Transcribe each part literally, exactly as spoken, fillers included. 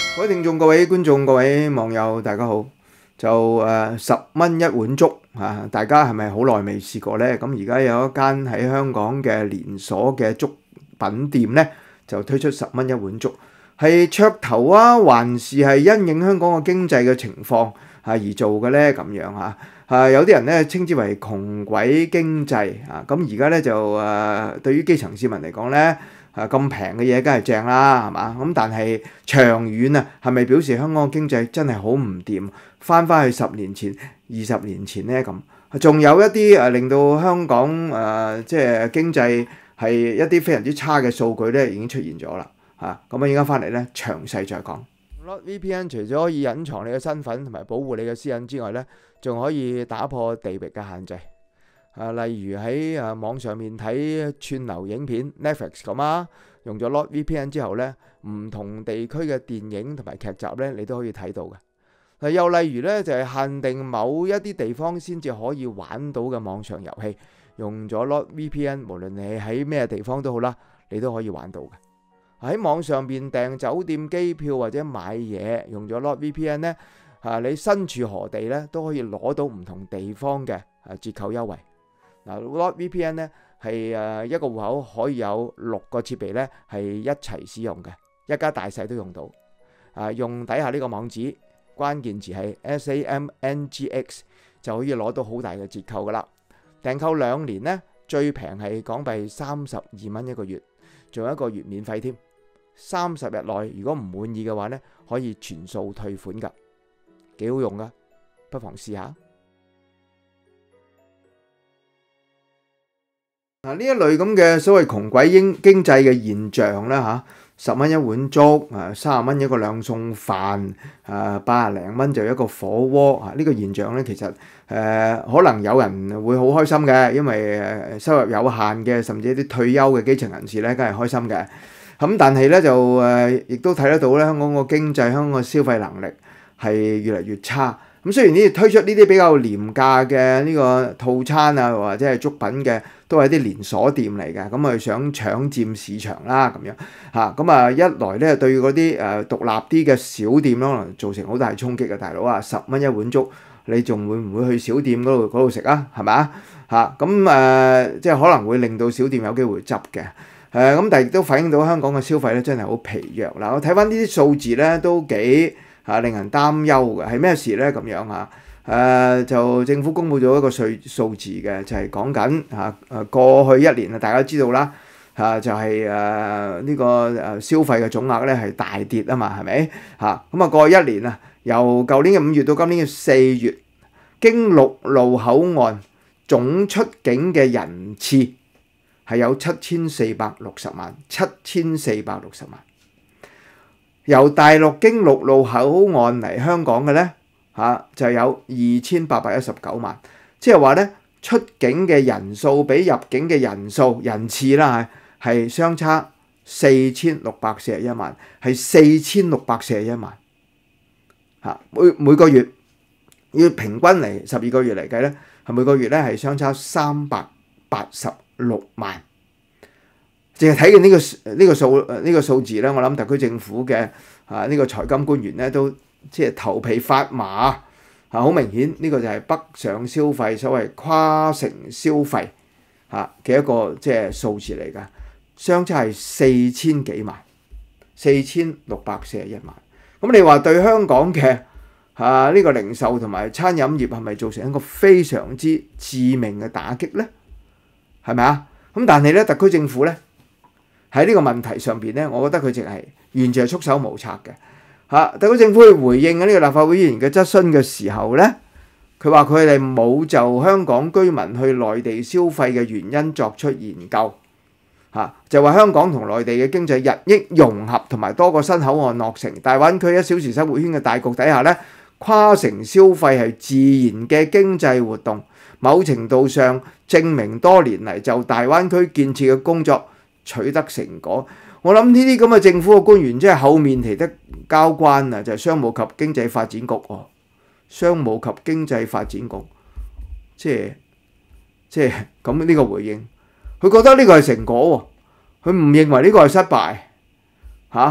各位聽眾、各位觀眾、各位網友，大家好。就誒十蚊一碗粥啊！大家係咪好耐未試過呢？咁而家有一間喺香港嘅連鎖嘅粥品店呢，就推出十蚊一碗粥，係噱頭啊，還是係因應香港嘅經濟嘅情況啊而做嘅呢？咁樣嚇啊，有啲人咧稱之為窮鬼經濟啊！咁而家咧就誒對於基層市民嚟講咧。啊咁平嘅嘢梗係正啦，係嘛？咁但係長遠啊，係咪表示香港嘅經濟真係好唔掂？翻翻去十年前、二十年前咧咁，仲有一啲誒令到香港誒即係經濟係一啲非常之差嘅數據咧，已經出現咗啦。嚇咁啊，而家翻嚟咧，詳細再講。NordVPN 除咗可以隱藏你嘅身份同埋保護你嘅私隱之外咧，仲可以打破地域嘅限制。啊，例如喺啊網上面睇串流影片 Netflix 咁啊，用咗 NordVPN 之後咧，唔同地區嘅電影同埋劇集咧，你都可以睇到嘅。嗱，又例如咧就係限定某一啲地方先至可以玩到嘅網上遊戲，用咗 NordVPN，無論你喺咩地方都好啦，你都可以玩到嘅。喺網上邊訂酒店、機票或者買嘢，用咗 NordVPN 咧，啊你身處何地咧都可以攞到唔同地方嘅啊折扣優惠。嗱 NordVPN 咧係誒一個戶口可以有六個設備咧係一齊使用嘅，一家大細都用到。啊，用底下呢個網址，關鍵詞係 S A M N G X 就可以攞到好大嘅折扣噶啦。訂購兩年咧，最平係港幣三十二蚊一個月，仲有一個月免費添。三十日內如果唔滿意嘅話咧，可以全數退款噶，幾好用噶，不妨試下。嗱，呢一類咁嘅所謂窮鬼經經濟嘅現象啦嚇，十蚊一碗粥啊，三十蚊一個兩餸飯啊，八十零蚊就一個火鍋啊，呢個現象咧其實誒、呃、可能有人會好開心嘅，因為誒收入有限嘅，甚至一啲退休嘅基層人士咧，梗係開心嘅。咁但係咧就誒亦都睇得到咧，香港個經濟、香港嘅消費能力係越嚟越差。咁雖然呢推出呢啲比較廉價嘅呢個套餐啊，或者係粥品嘅，都係啲連鎖店嚟嘅，咁佢想搶佔市場啦，咁樣嚇。咁啊一來咧對嗰啲誒獨立啲嘅小店可能造成好大衝擊嘅，大佬啊，十蚊一碗粥，你仲會唔會去小店嗰度嗰度食啊？係咪啊？嚇咁誒，即係可能會令到小店有機會執嘅。誒咁，但係亦都反映到香港嘅消費咧真係好疲弱啦。我睇翻呢啲數字咧都幾嚇令人擔憂嘅，係咩事咧？咁樣嚇誒、呃、就政府公布咗一個稅數字嘅，就係講緊嚇誒過去一年啊，大家知道啦嚇、啊，就係誒呢個誒消費嘅總額咧係大跌啊嘛，係咪嚇？咁啊過去一年啊，由舊年嘅五月到今年嘅四月，經陸路口岸總出境嘅人次係有七千四百六十萬，七千四百六十萬。由大陸經陸路口岸嚟香港嘅咧嚇就有二千八百一十九萬，即係話咧出境嘅人數比入境嘅人數人次啦係係相差四千六百四十一萬，係四千六百四十一萬嚇。每每個月要平均嚟十二個月嚟計咧，係每個月咧係相差三百八十六萬。淨係睇見呢個呢個數呢個數字咧，我諗特區政府嘅啊呢個財金官員咧都即係頭皮發麻啊！好明顯呢個就係北上消費，所謂跨城消費嚇嘅一個即係數字嚟㗎，相差係四千幾萬，四千六百四十一萬。咁你話對香港嘅啊呢個零售同埋餐飲業係咪造成一個非常之致命嘅打擊咧？係咪啊？咁但係咧，特區政府咧，喺呢個問題上邊咧，我覺得佢淨係完全係束手無策嘅嚇。特區政府去回應呢個立法會議員嘅質詢嘅時候咧，佢話佢哋冇就香港居民去內地消費嘅原因作出研究嚇，就話香港同內地嘅經濟日益融合，同埋多個新口岸落成，大灣區一小時生活圈嘅大局底下咧，跨城消費係自然嘅經濟活動，某程度上證明多年嚟就大灣區建設嘅工作取得成果。我諗呢啲咁嘅政府嘅官員真係厚面皮得交關啊！就係、是、商務及經濟發展局哦，商務及經濟發展局，即係即係咁呢個回應，佢覺得呢個係成果喎，佢唔認為呢個係失敗嚇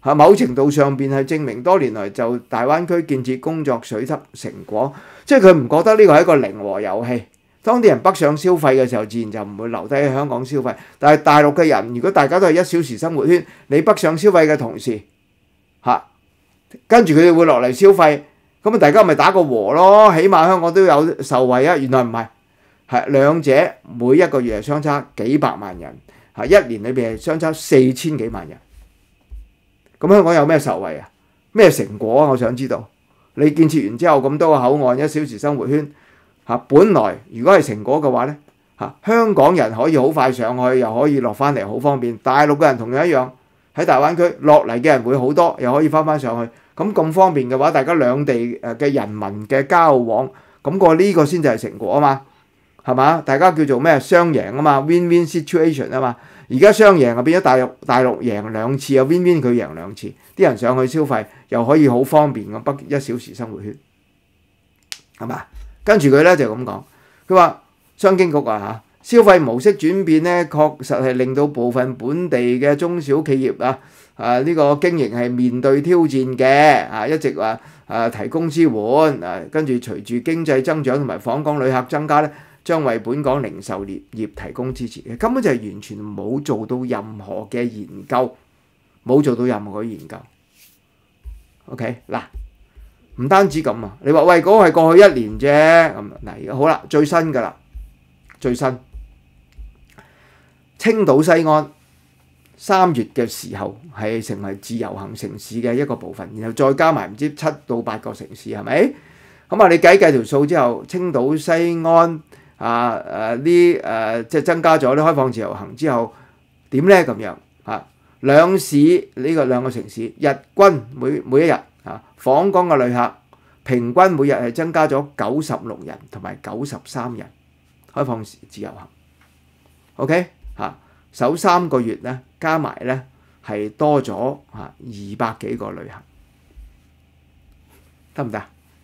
嚇，某程度上邊係證明多年來就大灣區建設工作取得成果，即係佢唔覺得呢個係一個零和遊戲。當啲人北上消費嘅時候，自然就唔會留低喺香港消費。但係大陸嘅人，如果大家都係一小時生活圈，你北上消費嘅同時，嚇，跟住佢哋會落嚟消費，咁啊大家咪打個和咯，起碼香港都有受惠啊。原來唔係，係兩者每一個月係相差幾百萬人，嚇，一年裏邊係相差四千幾萬人。咁香港有咩受惠啊？咩成果啊？我想知道。你建設完之後咁多個口岸，一小時生活圈。嚇，本來如果係成果嘅話咧，嚇，香港人可以好快上去，又可以落翻嚟，好方便。大陸嘅人同樣一樣喺大灣區落嚟嘅人會好多，又可以翻翻上去。咁咁方便嘅話，大家兩地誒嘅人民嘅交往，咁個呢個先至係成果啊嘛，係嘛？大家叫做咩雙贏啊嘛 ，win-win situation 啊嘛。而家雙贏啊，變咗大陸大陸贏兩次啊 ，win-win 佢贏兩次，啲人上去消費又可以好方便咁北一小時生活圈，係嘛？跟住佢咧就咁講，佢話商經局啊嚇，消費模式轉變咧，確實係令到部分本地嘅中小企業啊啊呢、這個經營係面對挑戰嘅啊，一直話啊提供支援啊，跟住隨住經濟增長同埋訪港旅客增加咧，將為本港零售業業提供支持嘅，根本就係完全冇做到任何嘅研究，冇做到任何嘅研究。OK 嗱。唔單止咁啊！你話喂，嗰個係過去一年啫咁嗱，而家好啦，最新㗎啦，最新青島西安三月嘅時候係成為自由行城市嘅一個部分，然後再加埋唔知七到八個城市係咪？咁啊，你計計條數之後，青島西安啊誒呢誒即係增加咗啲開放自由行之後點咧咁樣啊？兩市呢個兩個城市日均每每一日啊，訪港嘅旅客平均每日係增加咗九十六人同埋九十三人開放自由行。OK 嚇，首三個月咧加埋咧係多咗嚇二百幾個旅客，得唔得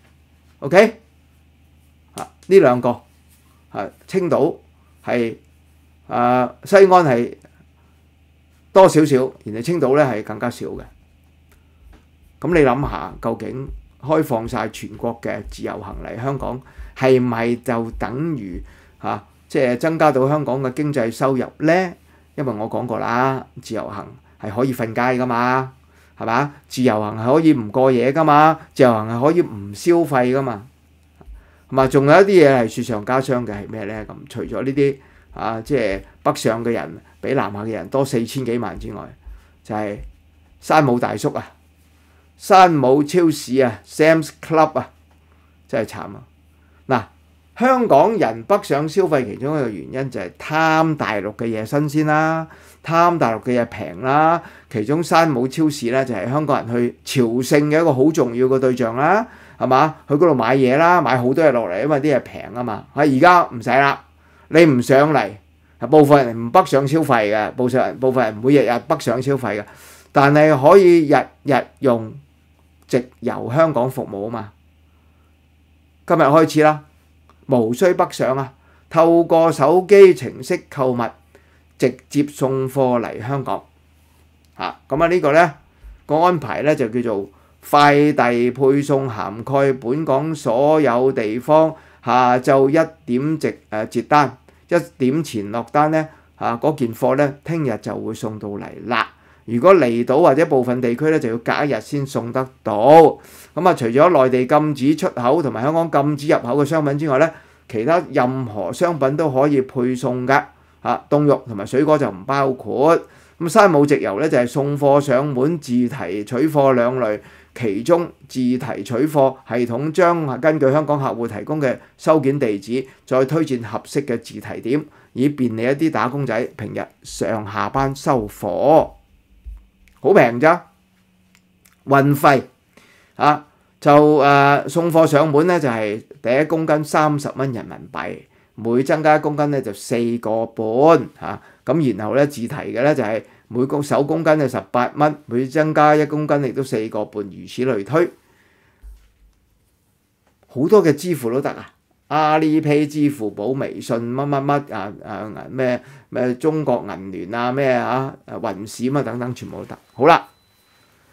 ？OK 嚇，呢兩個係青島係啊西安係多少少，然後青島咧係更加少嘅。咁你諗下，究竟開放晒全國嘅自由行嚟香港，係咪就等於嚇、啊、即係增加到香港嘅經濟收入咧？因為我講過啦，自由行係可以瞓街噶嘛，係嘛？自由行係可以唔過夜噶嘛，自由行係可以唔消費噶嘛，同埋仲有一啲嘢係雪上加霜嘅係咩咧？咁除咗呢啲啊，即係北上嘅人比南下嘅人多四千幾萬之外，就係、是、山姆大叔啊！山姆超市啊 ，Sam's Club 啊，真係慘啊！嗱，香港人北上消費其中一個原因就係貪大陸嘅嘢新鮮啦，貪大陸嘅嘢平啦。其中山姆超市咧就係香港人去朝聖嘅一個好重要嘅對象啦，係嘛？去嗰度買嘢啦，買好多嘢落嚟，因為啲嘢平啊嘛。喺而家唔使啦，你唔上嚟，部分人唔北上消費嘅，部分人部分人唔會日日北上消費嘅，但係可以日日用直郵香港服務啊嘛。今日開始啦，無需北上啊，透過手機程式購物，直接送貨嚟香港。嚇，咁啊呢個咧個安排咧就叫做快遞配送，涵蓋本港所有地方。下晝一點直誒截單，一點前落單咧嚇，嗰件貨咧聽日就會送到嚟啦。如果離島或者部分地區咧，就要隔一日先送得到。咁啊，除咗內地禁止出口同埋香港禁止入口嘅商品之外咧，其他任何商品都可以配送㗎。嚇，凍肉同埋水果就唔包括。咁山姆直郵咧就係送貨上門自提取貨兩類，其中自提取貨系統將根據香港客戶提供嘅收件地址，再推薦合適嘅自提點，以便利一啲打工仔平日上下班收貨。好平咋？運費啊就誒、呃、送貨上門咧就係、是、第一公斤三十蚊人民幣，每增加一公斤咧就四個半嚇。咁、啊、然後咧自提嘅咧就係、是、每公首公斤就十八蚊，每增加一公斤亦都四個半，如此類推。好多嘅支付都得啊！阿里 Pay、支付寶、微信乜乜乜啊啊咩咩中國銀聯啊咩啊雲閃啊等等全部都得。好啦，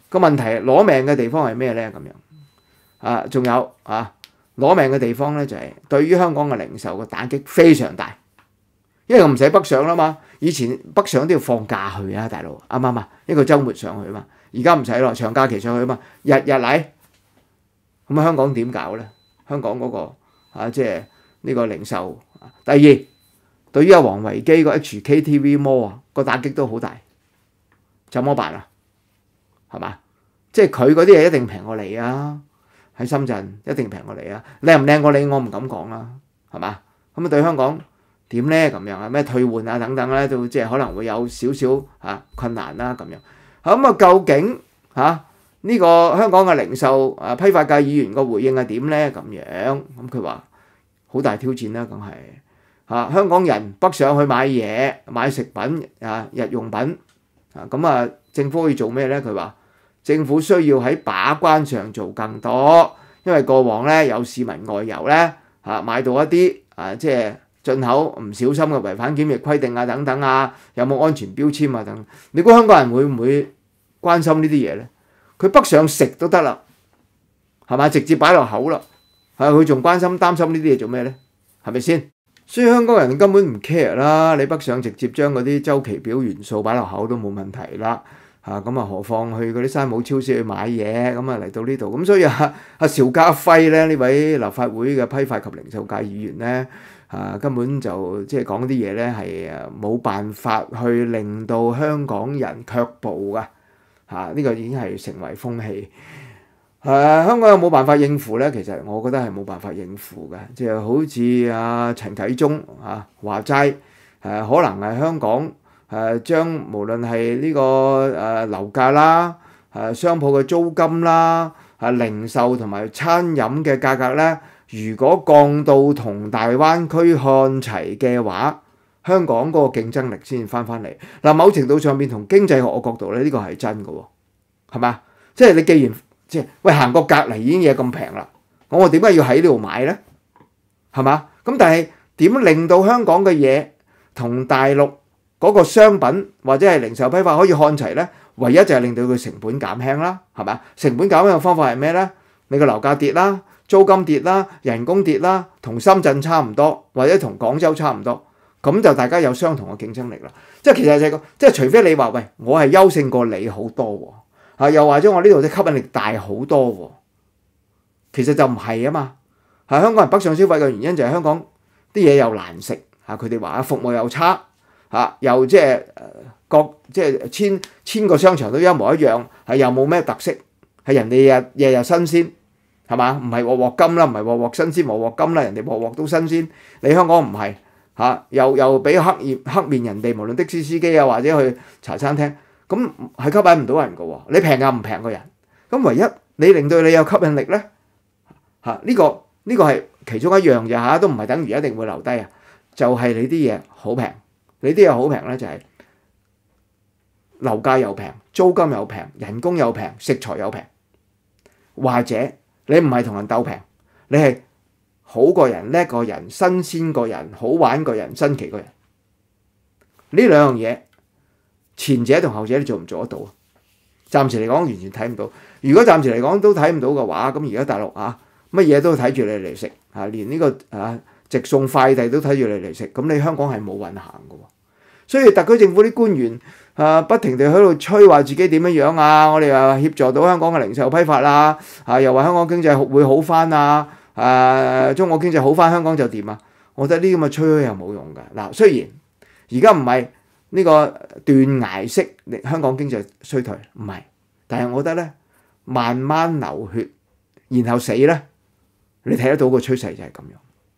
個問題攞命嘅地方係咩咧？咁樣啊，仲有啊，攞命嘅地方咧就係、是、對於香港嘅零售嘅打擊非常大，因為我唔使北上啦嘛。以前北上都要放假去啊，大佬啱唔啱啊？一個週末上去啊嘛，而家唔使咯，長假期上去啊嘛，日日嚟。咁啊，香港點搞咧？香港嗰、那個啊，即係呢個零售。第二，對於阿王維基個 H K T V Mall 啊，個打擊都好大，怎麼辦啊？係嘛？即係佢嗰啲嘢一定平過你啊！喺深圳一定平過你啊！靚唔靚過你，我唔敢講啦，係嘛？咁啊，對香港點咧？咁樣啊，咩退換啊等等咧，都即係可能會有少少啊困難啦咁樣。咁啊，究竟嚇呢個香港嘅零售啊批發界議員個回應係點咧？咁樣咁佢話好大挑戰啦，梗係嚇香港人北上去買嘢買食品啊日用品啊，咁啊政府可以做咩咧？佢話政府需要喺把關上做更多，因為過往咧有市民外遊咧嚇買到一啲啊即係進口唔小心嘅違反檢疫規定啊等等啊，有冇安全標籤啊等等，你估香港人會唔會關心呢啲嘢咧？佢北上食都得啦，係嘛？直接擺落口啦，係佢仲關心擔心呢啲嘢做咩咧？係咪先？所以香港人根本唔 care 啦，你北上直接將嗰啲週期表元素擺落口都冇問題啦。嚇咁啊，何況去嗰啲山姆超市去買嘢，咁啊嚟到呢度，咁所以啊啊邵家輝咧呢位立法會嘅批發及零售界議員咧，啊根本就即係講啲嘢咧係誒冇辦法去令到香港人卻步噶嚇，呢個已經係成為風氣。誒、啊、香港有冇辦法應付咧？其實我覺得係冇辦法應付嘅，即係好似阿陳啟宗嚇話齋誒，可能係香港。誒、啊、將無論係呢、這個誒、啊、樓價啦、誒、啊、商鋪嘅租金啦、啊零售同埋餐飲嘅價格咧，如果降到同大灣區看齊嘅話，香港嗰個競爭力先翻翻嚟。嗱、啊，某程度上邊同經濟學嘅角度咧，呢、這個係真嘅喎，係嘛？即係你既然即係喂行過隔離已經嘢咁平啦，我我點解要喺呢度買咧？係嘛？咁但係點令到香港嘅嘢同大陸嗰個商品或者係零售批發可以看齊咧，唯一就係令到佢成本減輕啦，係咪？成本減輕嘅方法係咩咧？你個樓價跌啦，租金跌啦，人工跌啦，同深圳差唔多，或者同廣州差唔多，咁就大家有相同嘅競爭力啦。即係其實就係個，即係除非你話喂，我係優勝過你好多喎，啊又或者我呢度嘅吸引力大好多喎，其實就唔係啊嘛。係香港人北上消費嘅原因就係香港啲嘢又難食，嚇佢哋話服務又差。嚇、啊，又即係各即係千千個商場都一模一樣，係又冇咩特色，係人哋日日日新鮮，係嘛？唔係鑊鑊金啦，唔係鑊鑊新鮮鑊鑊金啦，人哋鑊鑊都新鮮。你香港唔係嚇，又又俾黑面黑面人哋，無論的士司機啊或者去茶餐廳，咁係吸引唔到人㗎喎。你平又唔平個人，咁唯一你令到你有吸引力咧嚇，呢、啊呢個呢、呢個係其中一樣嘢嚇，都唔係等於一定會留低啊。就係、是、你啲嘢好平。你啲嘢好平咧，就係樓價又平，租金又平，人工又平，食材又平，或者你唔係同人鬥平，你係好過人、叻過人、新鮮過人、好玩過人、新奇過人。呢兩樣嘢，前者同後者你做唔做得到啊？暫時嚟講完全睇唔到。如果暫時嚟講都睇唔到嘅話，咁而家大陸啊乜嘢都睇住你嚟食啊，連呢、這個啊〜直送快遞都睇住你嚟食，咁你香港係冇運行嘅喎，所以特區政府啲官員啊，不停地喺度吹話自己點樣樣啊，我哋啊協助到香港嘅零售批發啦，啊又話香港經濟會好翻啊，啊中國經濟好翻，香港就掂啊，我覺得呢啲咁嘅吹又冇用㗎。嗱，雖然而家唔係呢個斷崖式香港經濟衰退，唔係，但係我覺得咧慢慢流血，然後死咧，你睇得到個趨勢就係咁樣。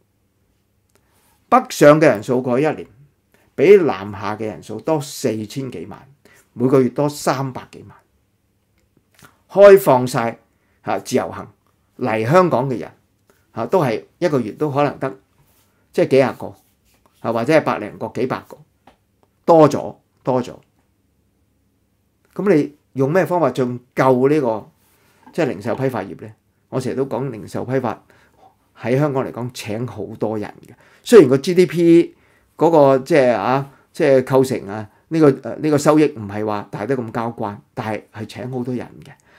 北上嘅人數過去一年，比南下嘅人數多四千幾萬，每個月多三百幾萬。開放晒嚇自由行嚟香港嘅人嚇，都係一個月都可能得即係幾廿個啊，或者係百零個、幾百個，多咗多咗。咁你用咩方法仲救呢個即係零售批發業咧？我成日都講零售批發喺香港嚟講請好多人嘅。雖然個 G D P 嗰個即係啊，即係構成啊呢個誒呢個收益唔係話大得咁交關，但係係請好多人嘅。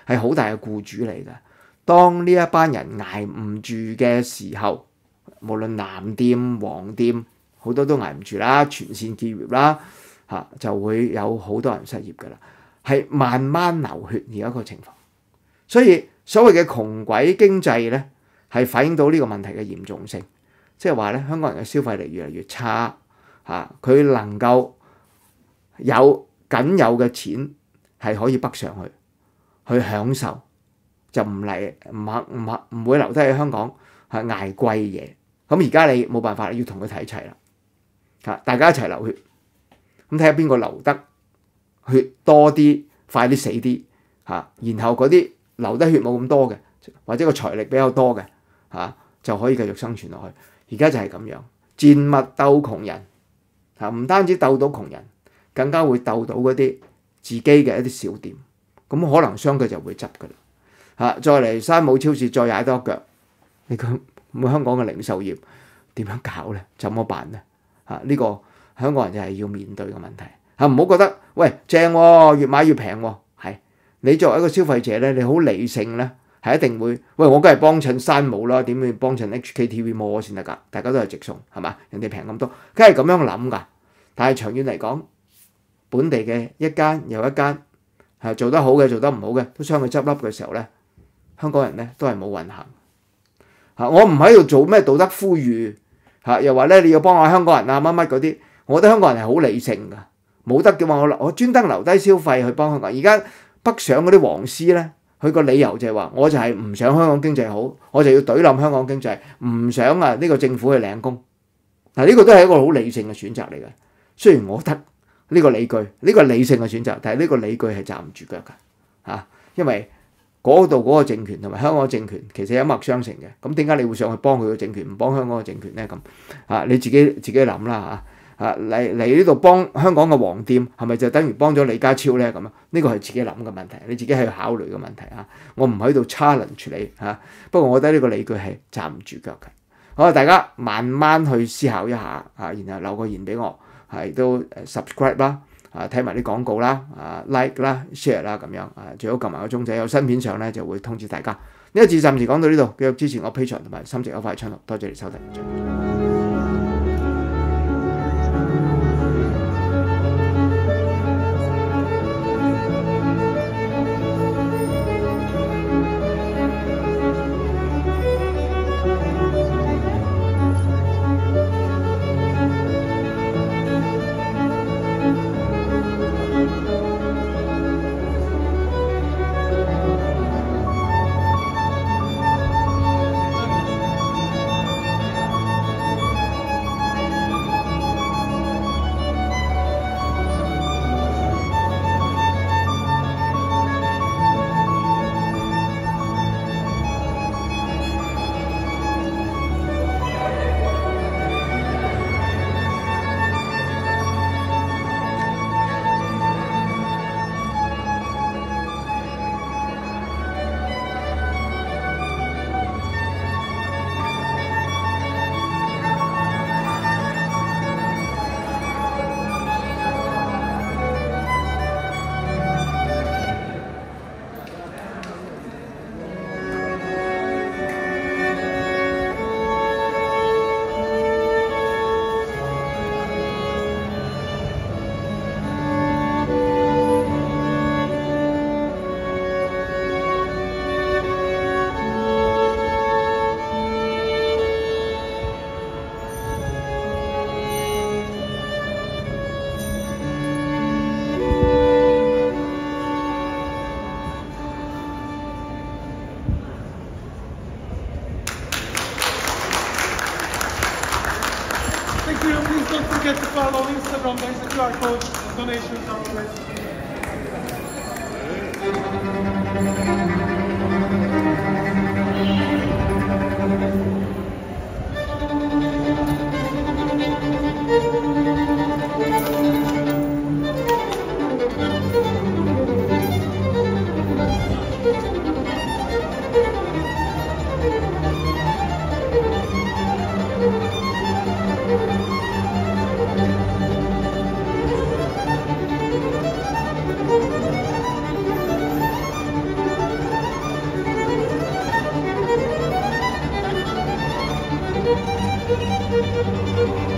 係好大嘅僱主嚟嘅。當呢一班人捱唔住嘅時候，無論藍店、黃店，好多都捱唔住啦，全線結業啦，嚇就會有好多人失業㗎啦，係慢慢流血而家個情況。所以所謂嘅窮鬼經濟咧，係反映到呢個問題嘅嚴重性，即係話咧香港人嘅消費力越嚟越差，嚇佢能夠有僅有嘅錢係可以北上去去享受，就唔嚟唔肯唔肯唔會留低喺香港係捱貴嘢。咁而家你冇辦法，要同佢睇齊啦，嚇大家一齊流血，咁睇下邊個流得血多啲，快啲死啲嚇，然後嗰啲流得血冇咁多嘅，或者個財力比較多嘅嚇，就可以繼續生存落去。而家就係咁樣，賤物鬥窮人嚇，唔單止鬥到窮人，更加會鬥到嗰啲自己嘅一啲小店，咁可能相繼就會執噶啦嚇。再嚟山姆超市再踩多腳，你講咁香港嘅零售業點樣搞咧？怎麼辦咧？嚇、這、呢個香港人就係要面對嘅問題嚇，唔好覺得喂正喎、哦，越買越平喎、哦。係你作為一個消費者咧，你好理性咧，係一定會喂我梗係幫襯山姆啦，點會幫襯 H K T V Mall 先得㗎？大家都係直送係嘛？人哋平咁多，梗係咁樣諗㗎。但係長遠嚟講，本地嘅一間又一間係做得好嘅，做得唔好嘅都將佢執笠嘅時候咧，香港人咧都係冇運行嚇。我唔喺度做咩道德呼籲嚇，又話咧你要幫下香港人啊乜乜嗰啲。我覺得香港人係好理性㗎，冇得嘅話我我專登留低消費去幫香港。而家北上嗰啲黃絲咧，佢個理由就係話，我就係唔想香港經濟好，我就要懟冧香港經濟，唔想啊呢個政府去領工。嗱呢個都係一個好理性嘅選擇嚟嘅。雖然我覺得呢個理據，呢個理性嘅選擇，但係呢個理據係站唔住腳㗎嚇，因為嗰度嗰個政權同埋香港嘅政權其實一脈相承嘅。咁點解你會上去幫佢嘅政權，唔幫香港嘅政權咧？咁啊你自己自己諗啦嚇。啊嚟嚟呢度幫香港嘅黃店係咪就等於幫咗李家超咧？咁啊呢個係自己諗嘅問題，你自己去考慮嘅問題啊。我唔喺度 challenge你嚇，不過我覺得呢個理據係站唔住腳嘅。好，大家慢慢去思考一下啊，然後留個言俾我，係都 subscribe 啦，啊睇埋啲廣告啦，啊 like 啦 share 啦咁樣啊，最好撳埋個鐘仔，有新片上咧就會通知大家。呢個節暫時講到呢度，繼續支持我 Patreon 同埋心直口快 channel，多謝你收睇。 Please don't forget to follow Instagram, there's a Q R code, donations are always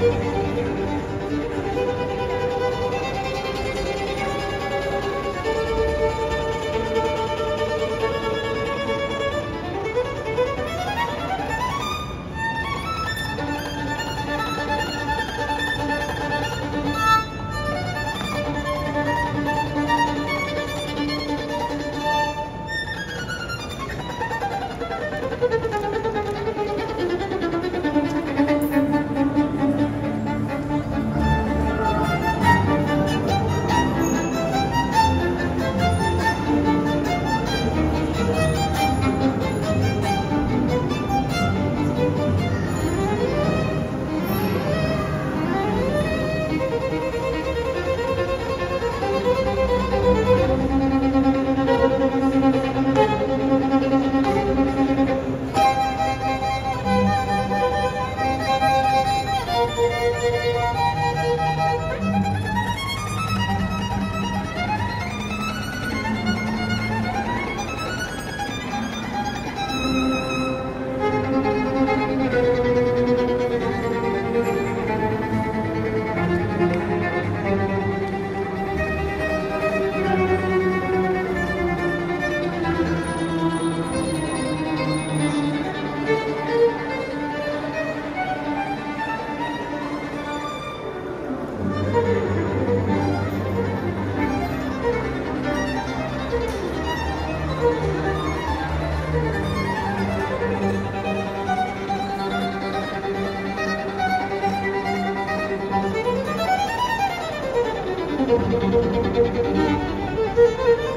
Thank you.